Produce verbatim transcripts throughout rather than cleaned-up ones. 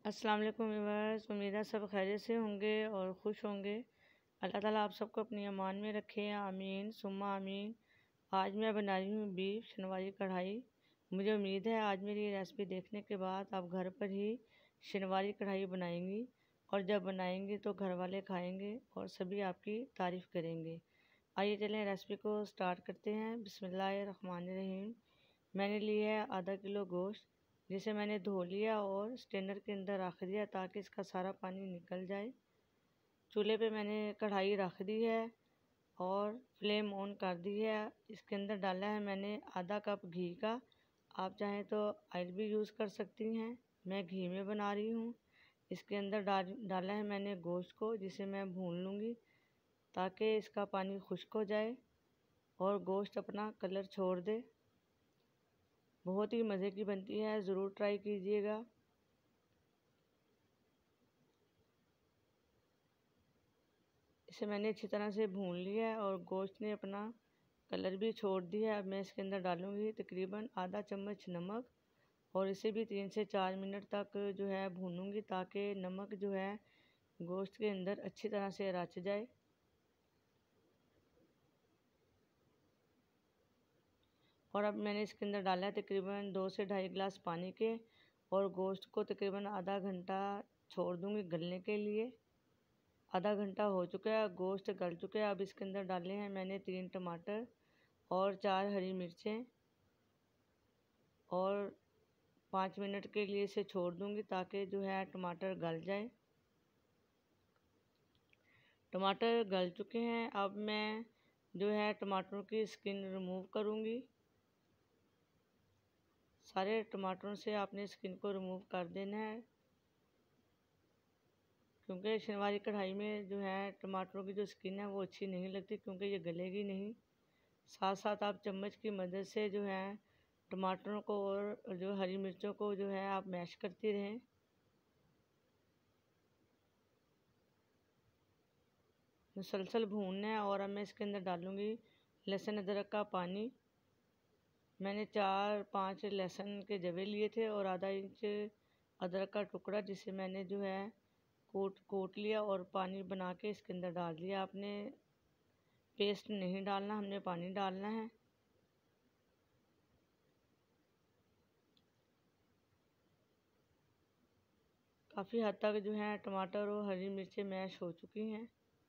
अस्सलाम वालेकुम व्यूअर्स, उम्मीद है सब खैरियत से होंगे और खुश होंगे। अल्लाह ताला आप सबको अपनी अमान में रखे, आमीन सुम्मा आमीन। आज मैं बना रही हूँ बीफ शनवारी कढ़ाई। मुझे उम्मीद है आज मेरी रेसिपी देखने के बाद आप घर पर ही शनवारी कढ़ाई बनाएंगी और जब बनाएंगी तो घर वाले खाएंगे और सभी आपकी तारीफ़ करेंगे। आइए चलें रेसिपी को स्टार्ट करते हैं। बिस्मिल्लाहिर्रहमानिर्रहीम। मैंने लिया है आधा किलो गोश्त, जिसे मैंने धो लिया और स्ट्रेनर के अंदर रख दिया ताकि इसका सारा पानी निकल जाए। चूल्हे पे मैंने कढ़ाई रख दी है और फ्लेम ऑन कर दी है। इसके अंदर डाला है मैंने आधा कप घी का। आप चाहें तो ऑयल भी यूज़ कर सकती हैं, मैं घी में बना रही हूँ। इसके अंदर डाल डाला है मैंने गोश्त को, जिसे मैं भून लूँगी ताकि इसका पानी खुश्क हो जाए और गोश्त अपना कलर छोड़ दे। बहुत ही मज़े की बनती है, ज़रूर ट्राई कीजिएगा। इसे मैंने अच्छी तरह से भून लिया है और गोश्त ने अपना कलर भी छोड़ दिया है। अब मैं इसके अंदर डालूँगी तकरीबन आधा चम्मच नमक और इसे भी तीन से चार मिनट तक जो है भूनूँगी ताकि नमक जो है गोश्त के अंदर अच्छी तरह से रच जाए। और अब मैंने इसके अंदर डाला है तकरीबन दो से ढाई गिलास पानी के और गोश्त को तकरीबन आधा घंटा छोड़ दूँगी गलने के लिए। आधा घंटा हो चुका है, गोश्त गल चुका है। अब इसके अंदर डाले हैं मैंने तीन टमाटर और चार हरी मिर्चें और पाँच मिनट के लिए इसे छोड़ दूँगी ताकि जो है टमाटर गल जाए। टमाटर गल चुके हैं। अब मैं जो है टमाटरों की स्किन रिमूव करूँगी। सारे टमाटरों से आपने स्किन को रिमूव कर देना है, क्योंकि शनवारी कढ़ाई में जो है टमाटरों की जो स्किन है वो अच्छी नहीं लगती, क्योंकि ये गलेगी नहीं। साथ साथ आप चम्मच की मदद से जो है टमाटरों को और जो हरी मिर्चों को जो है आप मैश करती रहें। मुसलसल भूनना है। और अब मैं इसके अंदर डालूँगी लहसुन अदरक का पानी। मैंने चार पांच लहसुन के जवे लिए थे और आधा इंच अदरक का टुकड़ा, जिसे मैंने जो है कोट कोट लिया और पानी बना के इसके अंदर डाल दिया। आपने पेस्ट नहीं डालना, हमने पानी डालना है। काफ़ी हद तक जो है टमाटर और हरी मिर्चें मैश हो चुकी हैं।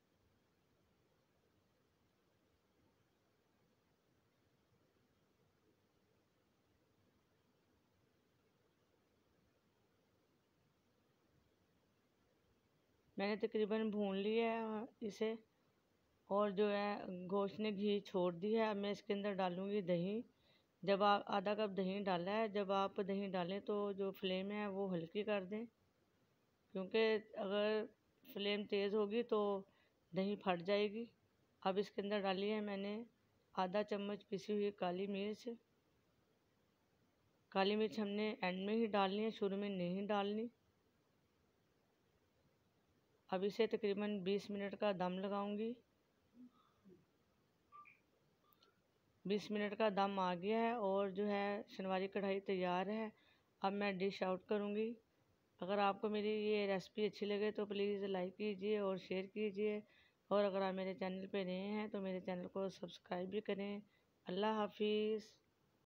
मैंने तकरीबन भून लिया है इसे और जो है गोश्त ने घी छोड़ दिया है। अब मैं इसके अंदर डालूँगी दही। जब आप आधा कप दही डाला है, जब आप दही डालें तो जो फ्लेम है वो हल्की कर दें, क्योंकि अगर फ्लेम तेज़ होगी तो दही फट जाएगी। अब इसके अंदर डाली है मैंने आधा चम्मच पिसी हुई काली मिर्च। काली मिर्च हमने एंड में ही डालनी है, शुरू में नहीं डालनी। अब इसे तकरीबन बीस मिनट का दम लगाऊंगी। बीस मिनट का दम आ गया है और जो है शनवारी कढ़ाई तैयार है। अब मैं डिश आउट करूंगी। अगर आपको मेरी ये रेसिपी अच्छी लगे तो प्लीज़ लाइक कीजिए और शेयर कीजिए, और अगर आप मेरे चैनल पे नए हैं तो मेरे चैनल को सब्सक्राइब भी करें। अल्लाह हाफिज़।